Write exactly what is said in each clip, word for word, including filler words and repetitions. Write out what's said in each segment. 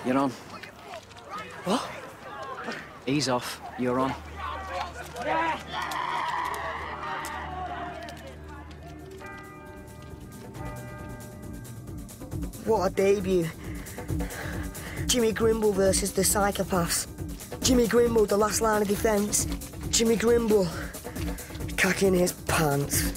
You're on. What? Ease off. You're on. What a debut. Jimmy Grimble versus the Psychopaths. Jimmy Grimble, the last line of defence. Jimmy Grimble, cocking his pants.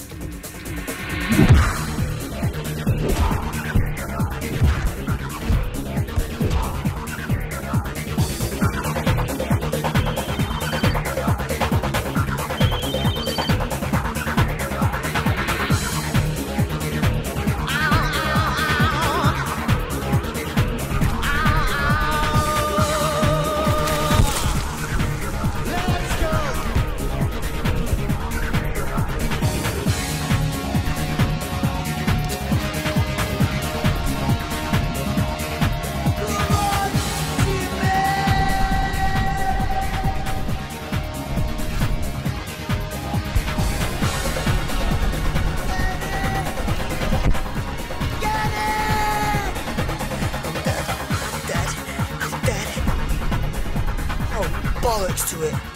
Bollocks to it.